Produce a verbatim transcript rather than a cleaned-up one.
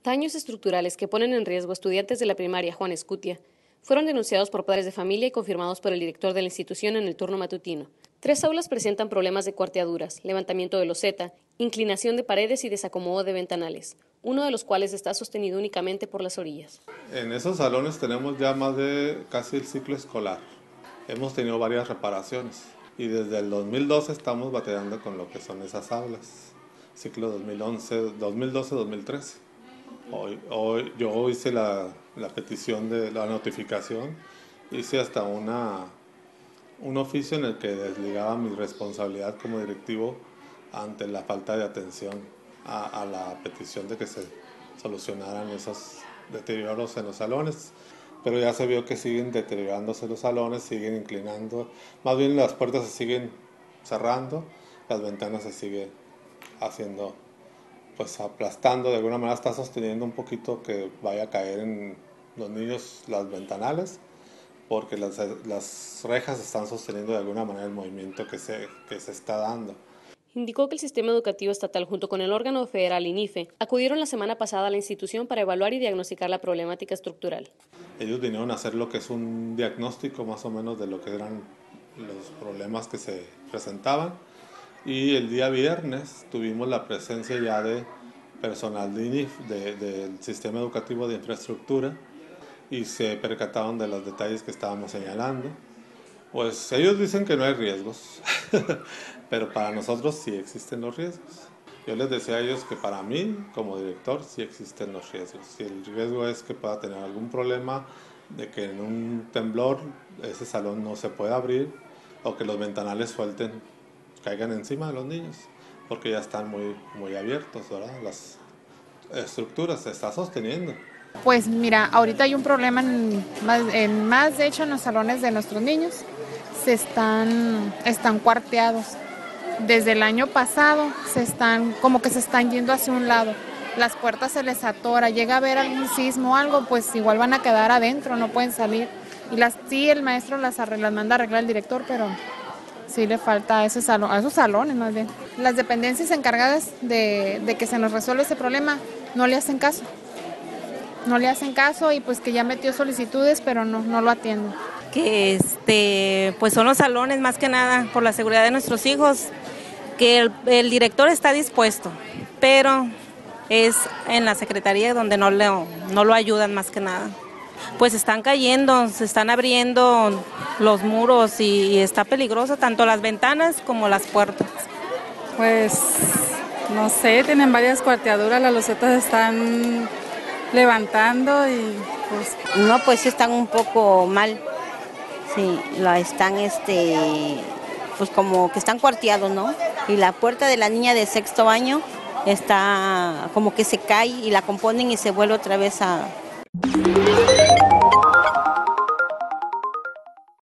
Daños estructurales que ponen en riesgo a estudiantes de la primaria Juan Escutia fueron denunciados por padres de familia y confirmados por el director de la institución en el turno matutino. Tres aulas presentan problemas de cuarteaduras, levantamiento de loseta, inclinación de paredes y desacomodo de ventanales, uno de los cuales está sostenido únicamente por las orillas. En esos salones tenemos ya más de casi el ciclo escolar. Hemos tenido varias reparaciones y desde el dos mil doce estamos batallando con lo que son esas aulas. Ciclo dos mil once, dos mil doce, dos mil trece. Hoy, hoy, yo hice la, la petición de la notificación, hice hasta una, un oficio en el que desligaba mi responsabilidad como directivo ante la falta de atención a, a la petición de que se solucionaran esos deterioros en los salones. Pero ya se vio que siguen deteriorándose los salones, siguen inclinando, más bien las puertas se siguen cerrando, las ventanas se siguen haciendo, pues aplastando, de alguna manera está sosteniendo un poquito que vaya a caer en los niños las ventanales, porque las, las rejas están sosteniendo de alguna manera el movimiento que se, que se está dando. Indicó que el Sistema Educativo Estatal, junto con el órgano federal INIFE, acudieron la semana pasada a la institución para evaluar y diagnosticar la problemática estructural. Ellos vinieron a hacer lo que es un diagnóstico más o menos de lo que eran los problemas que se presentaban, y el día viernes tuvimos la presencia ya de personal de INIF, de, del Sistema Educativo de Infraestructura, y se percataron de los detalles que estábamos señalando. Pues ellos dicen que no hay riesgos, pero para nosotros sí existen los riesgos. Yo les decía a ellos que para mí, como director, sí existen los riesgos. Si el riesgo es que pueda tener algún problema, de que en un temblor ese salón no se pueda abrir, o que los ventanales suelten, caigan encima de los niños, porque ya están muy, muy abiertos, ¿verdad? Las estructuras se está sosteniendo. Pues mira, ahorita hay un problema en más, en más de hecho en los salones de nuestros niños, se están, están cuarteados. Desde el año pasado se están, como que se están yendo hacia un lado. Las puertas se les atora, llega a haber algún sismo o algo, pues igual van a quedar adentro, no pueden salir. Y las, sí, el maestro las, arregla, las manda a arreglar el director, pero sí le falta a, ese salón, a esos salones más bien. Las dependencias encargadas de, de que se nos resuelva ese problema no le hacen caso. No le hacen caso y pues que ya metió solicitudes, pero no, no lo atienden. Que este, pues son los salones más que nada por la seguridad de nuestros hijos, que el, el director está dispuesto, pero es en la secretaría donde no, le, no lo ayudan más que nada. Pues están cayendo, se están abriendo los muros y, y está peligroso tanto las ventanas como las puertas. Pues no sé, tienen varias cuarteaduras, las losetas están levantando y pues... No, pues están un poco mal, sí, la están este, pues como que están cuarteados, ¿no? Y la puerta de la niña de sexto año está como que se cae y la componen y se vuelve otra vez a...